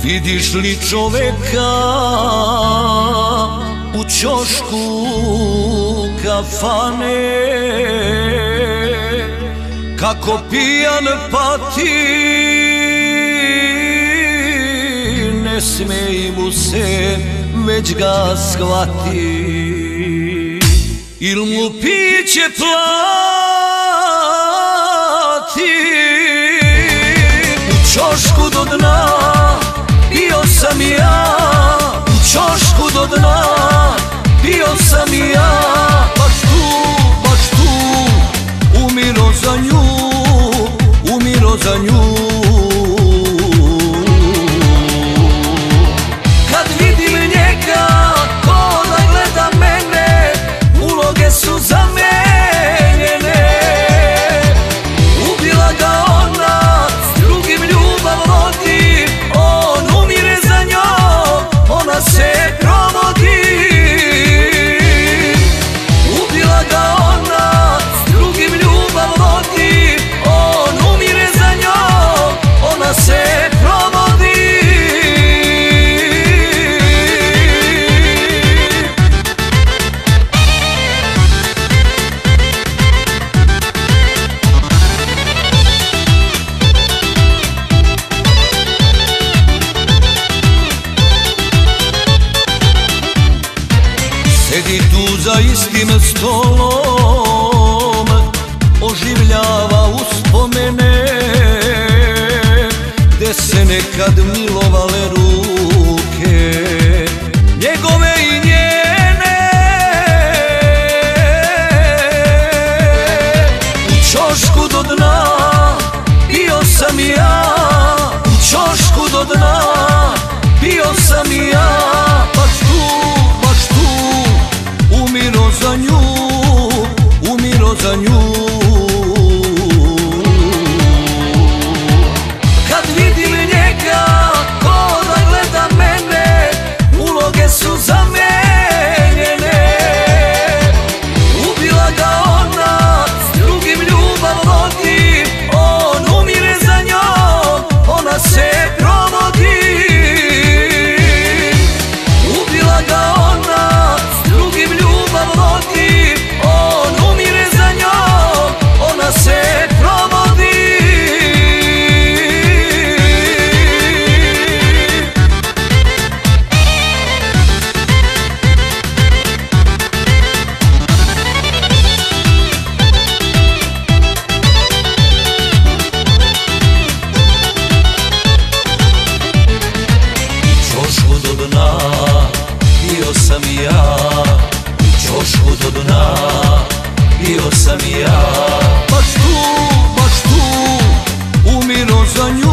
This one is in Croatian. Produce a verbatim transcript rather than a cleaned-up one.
Vidiš li čoveka u ćošku kafane, kako pijan pati, ne smej mu se, već ga shvati. Il mu piće plati, u ćošku do dna bio sam i ja, u ćošku do dna bio sam i ja. Baš tu, baš tu, umiro za nju, umiro za nju. Kad vidim njega, ko da gleda mene, uloge su zamenjene. Ubila ga ona, s drugim ljubav vodi, on umire za njom, ona se provodi. Ubila ga ona, s drugim ljubav vodi, on umire za njom, ona se provodi. Sedi tu za istim stolom, oživljava uspomene, gde se nekad milovale ruke njegove i njene. U ćošku do dna bio sam i ja, u ćošku do dna bio sam i ja. Baš tu, baš tu, umiro za nju, umiro za nju. Kad vidim njega, ko da gleda mene, uloge su zamenjene. Ubila ga ona, s drugim ljubav vodi, on umire za njom, ona se provodi. Ubila ga ona, s drugim ljubav vodi, on umire za njom, ona se provodi. U ćošku do dna bio sam i ja, u ćošku do dna bio sam i ja. Baš tu, baš tu, umiro za nju.